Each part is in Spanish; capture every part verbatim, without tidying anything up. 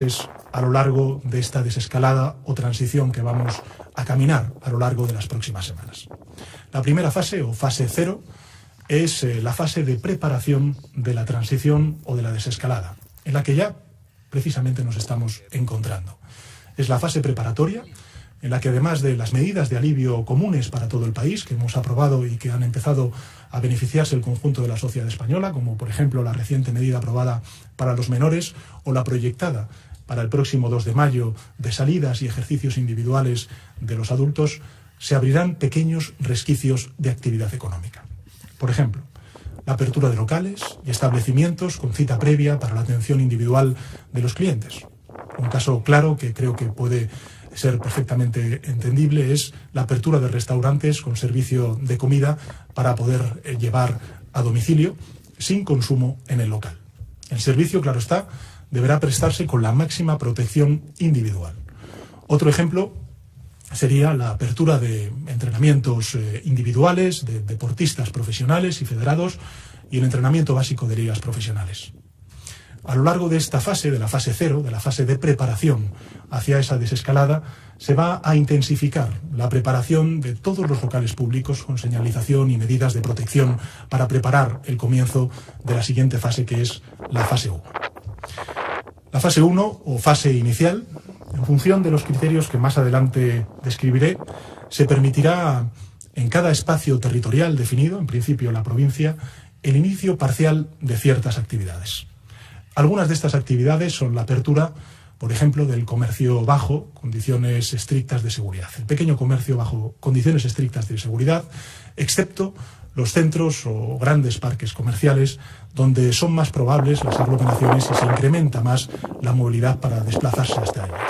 a lo largo de esta desescalada o transición que vamos a caminar a lo largo de las próximas semanas. La primera fase, o fase cero, es eh, la fase de preparación de la transición o de la desescalada, en la que ya precisamente nos estamos encontrando. Es la fase preparatoria, en la que además de las medidas de alivio comunes para todo el país, que hemos aprobado y que han empezado a beneficiarse el conjunto de la sociedad española, como por ejemplo la reciente medida aprobada para los menores o la proyectada para el próximo dos de mayo de salidas y ejercicios individuales de los adultos, se abrirán pequeños resquicios de actividad económica. Por ejemplo, la apertura de locales y establecimientos con cita previa para la atención individual de los clientes. Un caso claro que creo que puede ser perfectamente entendible es la apertura de restaurantes con servicio de comida para poder eh, llevar a domicilio sin consumo en el local. El servicio, claro está, deberá prestarse con la máxima protección individual. Otro ejemplo sería la apertura de entrenamientos eh, individuales de deportistas profesionales y federados y el entrenamiento básico de ligas profesionales. A lo largo de esta fase, de la fase cero, de la fase de preparación hacia esa desescalada, se va a intensificar la preparación de todos los locales públicos con señalización y medidas de protección para preparar el comienzo de la siguiente fase, que es la fase uno. La fase uno, o fase inicial, en función de los criterios que más adelante describiré, se permitirá en cada espacio territorial definido, en principio la provincia, el inicio parcial de ciertas actividades. Algunas de estas actividades son la apertura, por ejemplo, del comercio bajo condiciones estrictas de seguridad. El pequeño comercio bajo condiciones estrictas de seguridad, excepto los centros o grandes parques comerciales donde son más probables las aglomeraciones y se incrementa más la movilidad para desplazarse hasta ellos.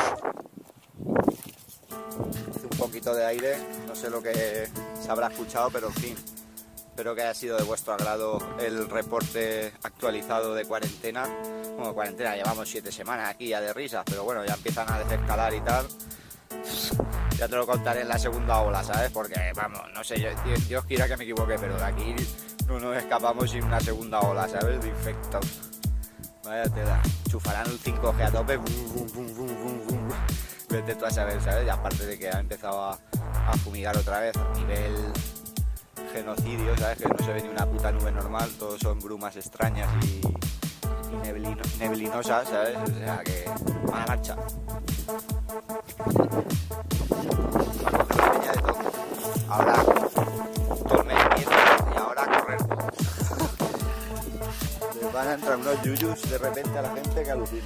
Hace un poquito de aire, no sé lo que se habrá escuchado, pero en fin. Espero que haya sido de vuestro agrado el reporte actualizado de cuarentena. Bueno, cuarentena, llevamos siete semanas aquí ya de risas, pero bueno, ya empiezan a desescalar y tal. Ya te lo contaré en la segunda ola, ¿sabes? Porque, vamos, no sé, yo, Dios quiera que me equivoque, pero de aquí no nos escapamos sin una segunda ola, ¿sabes? De infectados. Vaya tela. Chufarán el cinco G a tope. Bum, bum, bum, bum, bum, bum. Vete tú a saber, ¿sabes? Y aparte de que ha empezado a, a fumigar otra vez a nivel genocidio, ¿sabes? Que no se ve ni una puta nube normal, todos son brumas extrañas y, y neblino, neblinosas, ¿sabes? O sea que mala marcha. De todo. Ahora dormir y ahora a correr. Les van a entrar unos yuyus de repente a la gente que alucina.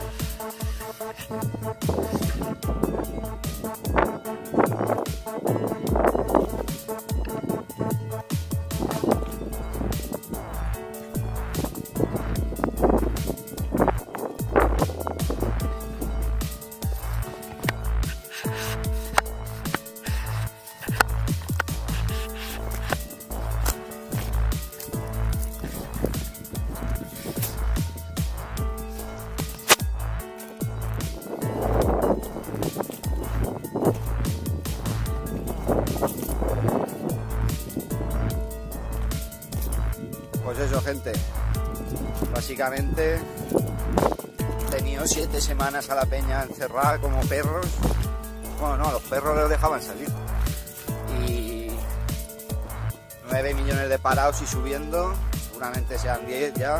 Pues eso, gente, básicamente he tenido siete semanas a la peña encerrada como perros. Bueno, no, a los perros los dejaban salir. Y nueve millones de parados y subiendo, seguramente sean diez ya.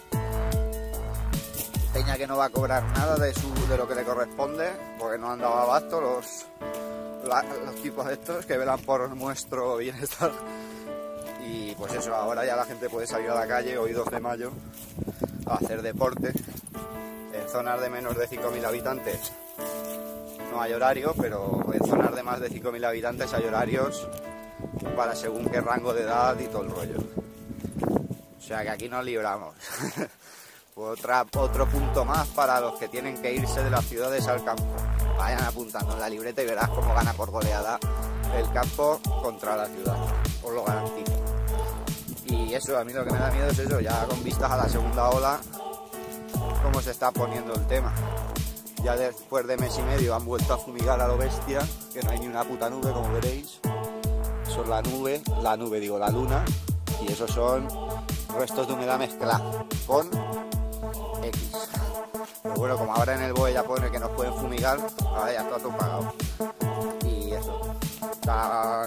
Peña que no va a cobrar nada de, su, de lo que le corresponde, porque no han dado abasto los, la, los tipos estos que velan por nuestro bienestar. Y pues eso, ahora ya la gente puede salir a la calle hoy dos de mayo a hacer deporte en zonas de menos de cinco mil habitantes. No hay horario, pero en zonas de más de cinco mil habitantes hay horarios para según qué rango de edad y todo el rollo. O sea que aquí nos libramos. Otra, otro punto más para los que tienen que irse de las ciudades al campo. Vayan apuntando en la libreta y verás cómo gana por goleada el campo contra la ciudad. Os lo garantizo. Y eso, a mí lo que me da miedo es eso, ya con vistas a la segunda ola, cómo se está poniendo el tema. Ya después de mes y medio han vuelto a fumigar a lo bestia, que no hay ni una puta nube, como veréis. Eso es la nube, la nube digo, la luna, y esos son restos de humedad mezclada con X. Pero bueno, como ahora en el B O E ya pone que nos pueden fumigar, ahora ya está todo pagado. Y eso, está,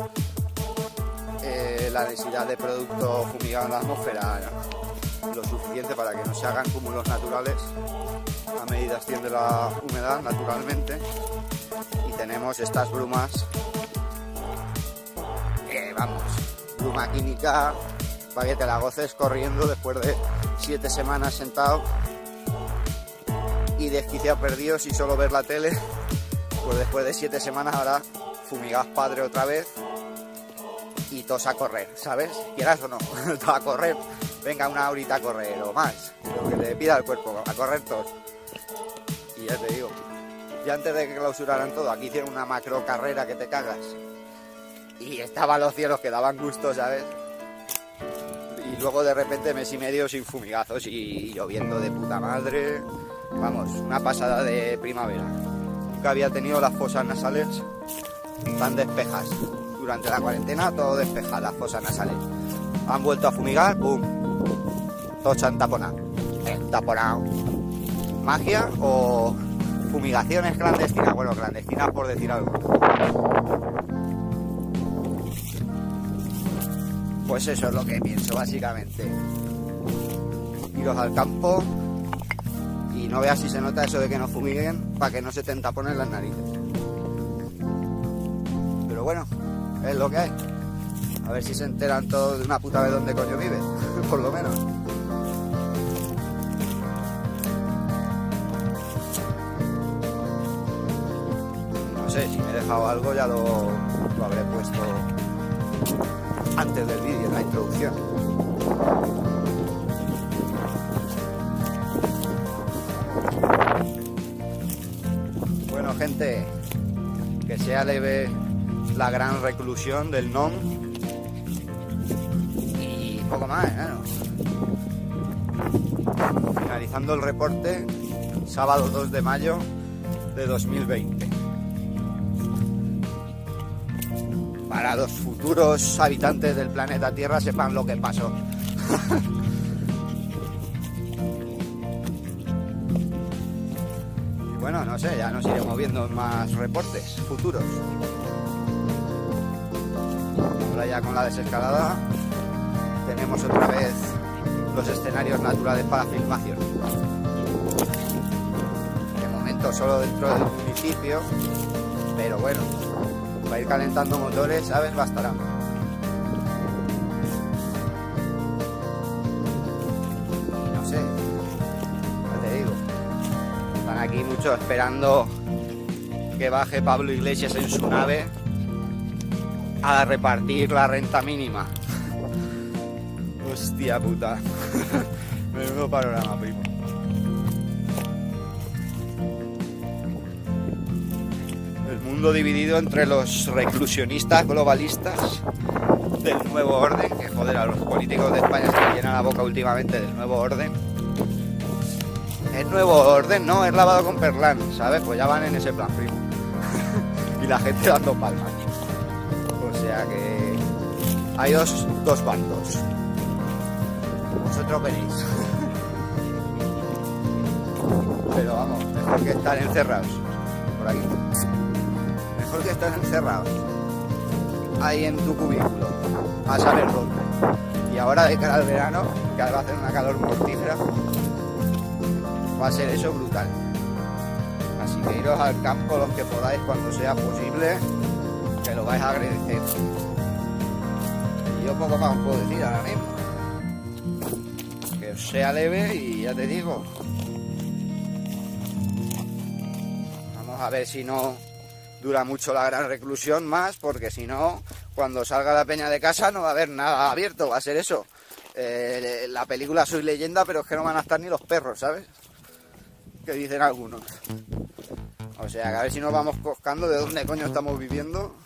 eh, la densidad de producto fumigado en la atmósfera lo suficiente para que no se hagan cúmulos naturales a medida asciende la humedad naturalmente, y tenemos estas brumas que vamos, bruma química para que te la goces corriendo después de siete semanas sentado y desquiciado perdidos y solo ver la tele. Pues después de siete semanas ahora fumigás padre otra vez y todos a correr, ¿sabes? Quieras o no, todos a correr. Venga, una horita a correr o más, lo que te pida el cuerpo, a correr todos. Y ya te digo, ya antes de que clausuraran todo, aquí hicieron una macro carrera que te cagas. Y estaban los cielos que daban gusto, ¿sabes? Y luego de repente mes y medio sin fumigazos y lloviendo de puta madre. Vamos, una pasada de primavera. Nunca había tenido las fosas nasales tan despejas. Durante la cuarentena todo despejado, las fosas nasales. Han vuelto a fumigar, ¡pum! Todos se han taponado. Eh, taponado. ¿Magia o fumigaciones clandestinas? Bueno, clandestinas por decir algo. Pues eso es lo que pienso, básicamente. Iros al campo y no veas si se nota eso de que no fumiguen para que no se te entaponen las narices. Pero bueno, es lo que hay. A ver si se enteran todos de una puta vez dónde coño vive, por lo menos. No sé, si me he dejado algo ya lo, lo habré puesto antes del vídeo, en la introducción. Bueno, gente, que sea leve la gran reclusión del N O M. Poco más, claro. Finalizando el reporte, sábado dos de mayo de dos mil veinte. Para los futuros habitantes del planeta Tierra sepan lo que pasó. Y bueno, no sé, ya nos iremos viendo en más reportes futuros. Ahora ya con la desescalada tenemos otra vez los escenarios naturales para filmación. De momento solo dentro del municipio, pero bueno, para ir calentando motores, ¿sabes? Bastará. Y no sé, ya te digo, están aquí muchos esperando que baje Pablo Iglesias en su nave a repartir la renta mínima. Hostia puta. Menudo panorama, primo. El mundo dividido entre los reclusionistas globalistas del nuevo orden, que joder, a los políticos de España se les llena la boca últimamente del nuevo orden. Es nuevo orden, no, es lavado con Perlán, ¿sabes? Pues ya van en ese plan, primo. Y la gente dando palmas. O sea que hay dos, dos bandos. Vosotros veréis. Pero vamos, mejor que estar encerrados. Por aquí. Mejor que estar encerrados. Ahí en tu cubículo. A saber dónde. Y ahora de cara al verano, que va a hacer una calor mortífera, va a ser eso brutal. Así que iros al campo los que podáis cuando sea posible, que lo vais a agradecer. Y yo poco más os puedo decir ahora mismo. Que os sea leve y ya te digo. Vamos a ver si no dura mucho la gran reclusión más, porque si no, cuando salga la peña de casa no va a haber nada abierto, va a ser eso. Eh, la película Soy Leyenda, pero es que no van a estar ni los perros, ¿sabes? Que dicen algunos. O sea, que a ver si nos vamos coscando de dónde coño estamos viviendo.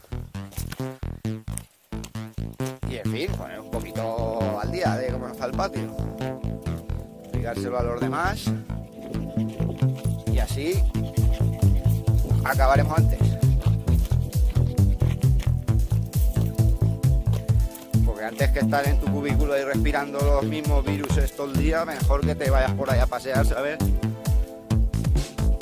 Y en fin, poner un poquito al día de cómo está el patio. Explicárselo a los demás. Y así acabaremos antes. Porque antes que estar en tu cubículo y respirando los mismos virus todo el día, mejor que te vayas por ahí a pasear, ¿sabes?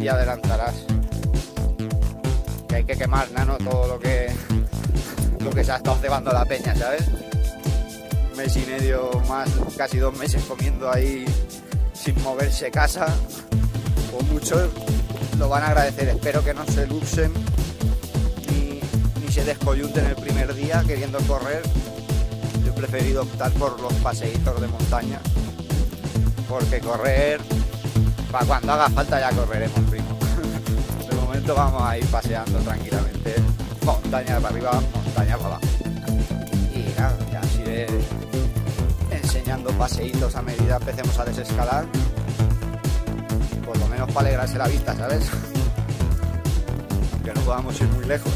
ya adelantarás. Que hay que quemar, nano, todo lo que lo que se ha estado cebando la peña, ¿sabes? Un mes y medio más, casi dos meses comiendo ahí sin moverse casa. Pues muchos lo van a agradecer. Espero que no se luxen ni, ni se descoyunten el primer día queriendo correr. Yo he preferido optar por los paseitos de montaña, porque correr, para cuando haga falta ya correremos, primo. De momento vamos a ir paseando tranquilamente, montaña para arriba, montaña para abajo. Y nada, ya os iré enseñando paseitos a medida empecemos a desescalar, por lo menos para alegrarse la vista, ¿sabes? Aunque no podamos ir muy lejos.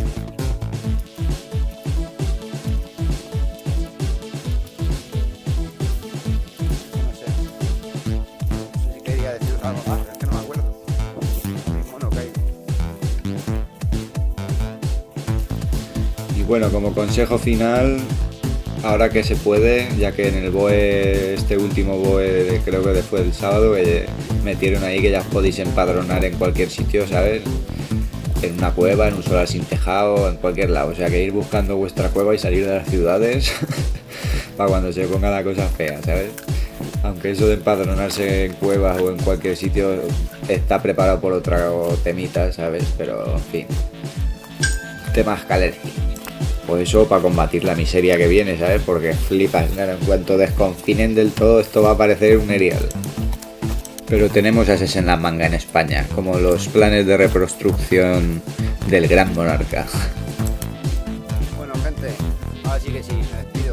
Bueno, como consejo final, ahora que se puede, ya que en el B O E, este último B O E de, creo que después del sábado, que metieron ahí que ya os podéis empadronar en cualquier sitio, ¿sabes? En una cueva, en un solar sin tejado, en cualquier lado. O sea que ir buscando vuestra cueva y salir de las ciudades para cuando se ponga la cosa fea, ¿sabes? Aunque eso de empadronarse en cuevas o en cualquier sitio está preparado por otra temita, ¿sabes? Pero, en fin, temas calérgicos. Pues eso, para combatir la miseria que viene, ¿sabes? Porque flipas, claro, en cuanto desconfinen del todo, esto va a parecer un erial. Pero tenemos ases en la manga en España, como los planes de reconstrucción del gran monarca. Bueno, gente, ahora sí que sí, me despido.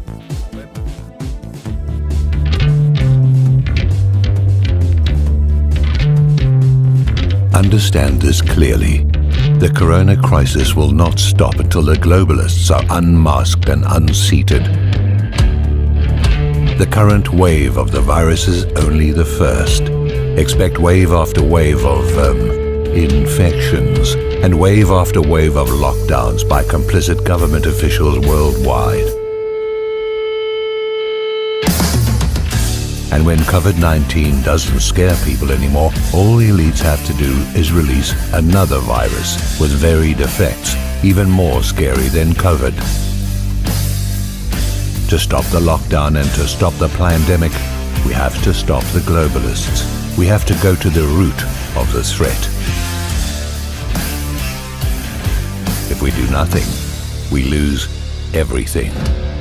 Understand this clearly. The corona crisis will not stop until the globalists are unmasked and unseated. The current wave of the virus is only the first. Expect wave after wave of um, infections and wave after wave of lockdowns by complicit government officials worldwide. And when COVID nineteen doesn't scare people anymore, all the elites have to do is release another virus with varied effects, even more scary than COVID. To stop the lockdown and to stop the pandemic, we have to stop the globalists. We have to go to the root of the threat. If we do nothing, we lose everything.